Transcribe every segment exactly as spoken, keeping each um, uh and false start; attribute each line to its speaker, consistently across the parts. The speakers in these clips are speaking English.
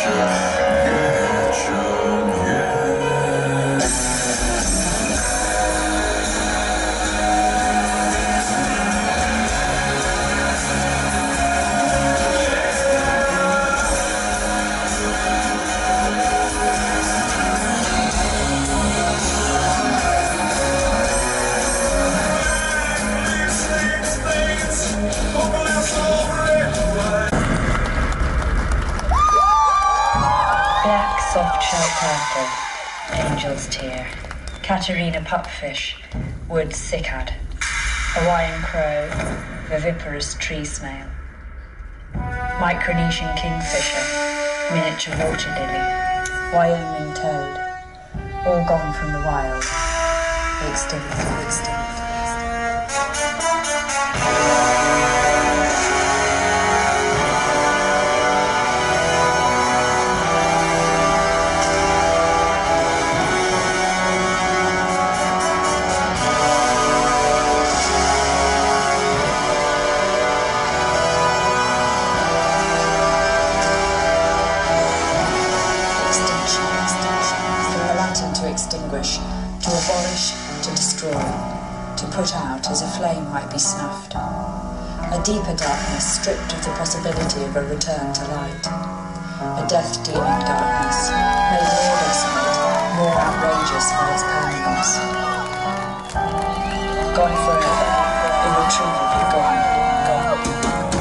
Speaker 1: Black soft-shell purple, angel's tear, Catarina pupfish, wood cicad, Hawaiian crow, viviparous tree snail, Micronesian kingfisher, miniature vulture lily, Wyoming toad, all gone from the wild, extinct, extinct.
Speaker 2: Extinguish, to abolish, to destroy, to put out as a flame might be snuffed. A deeper darkness stripped of the possibility of a return to light. A death-dealing darkness, made more desolate, more outrageous by its permanence. Gone forever, irretrievably gone, gone.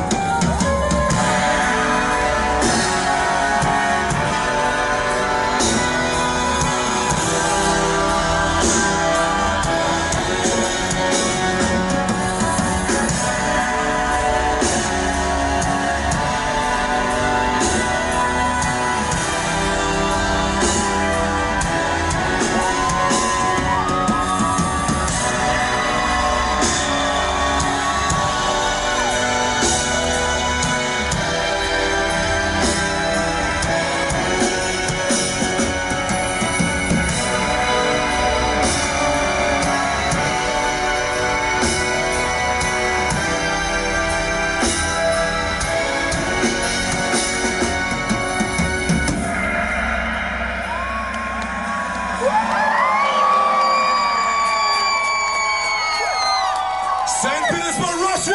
Speaker 3: Saint Petersburg, Russia!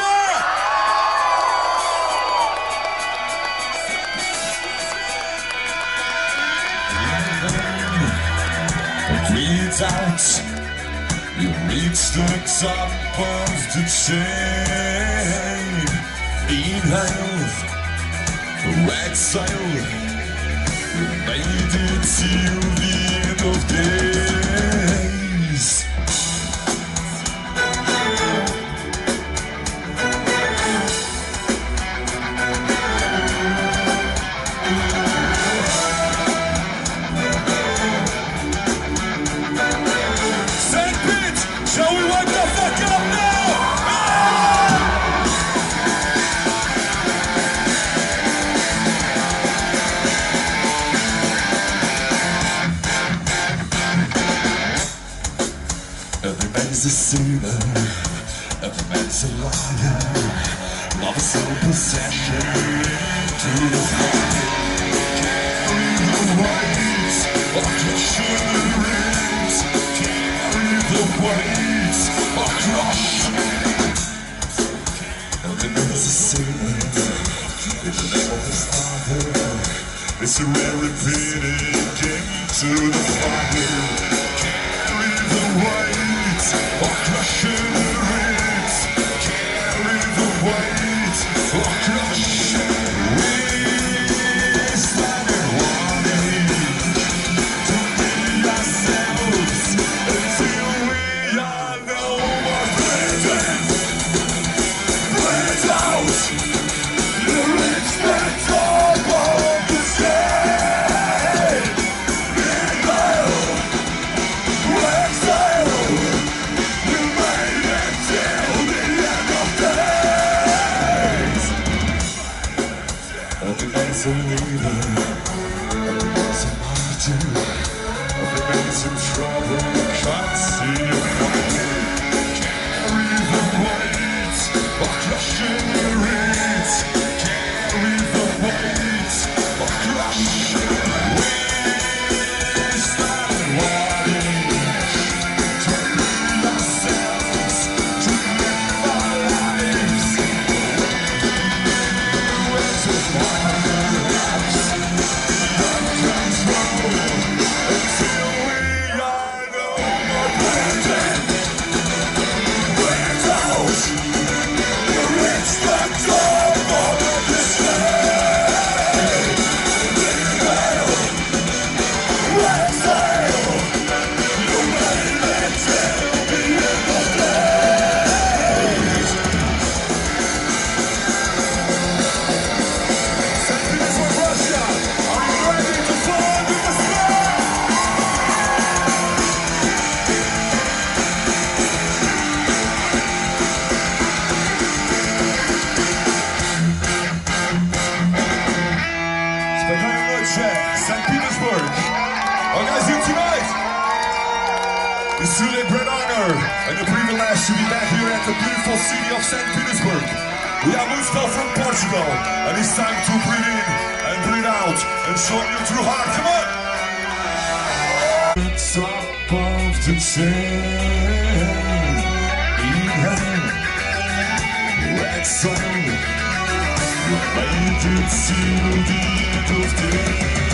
Speaker 3: Bleeds out, you reach the top of the chain. Inhale, exhale, you made it till the end of days. Everybody's a sinner, everybody's a liar. Love is all possession to the fire. Carry the weight of crushing Carry the weight of crush. Everybody's a sinner in the name of his father. It's a rare repeated game to the fire. Carry the weight of crushing roots, carry the weight of crushing we started wanting to be ourselves until we are no more bleeding. Bleed out the rich that talk of the sky. Inhale, exhale. Доброй ночи, Санкт-Петербурg. Organizing tonight. It's truly a great honor and a privilege to be back here at the beautiful city of Saint Petersburg. We are Mustafa from Portugal, and it's time to breathe in and breathe out and show your true heart. Come on! The top of the chain, in hand, exile, made it till the end of the day.